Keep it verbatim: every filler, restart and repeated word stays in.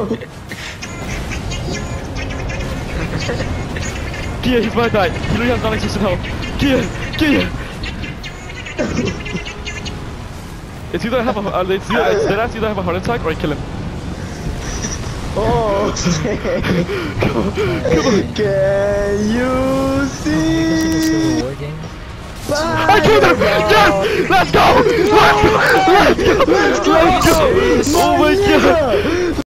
Kia, he might die. He literally has non-existent health. Kia, Kia. It's either I have a, uh, it's either, it's dead ass either I have a heart attack or I kill him. Oh, Come on, come on. can you see? I killed him! Yes! Let's go! Let's go! Let's go! Let's go! Oh my god!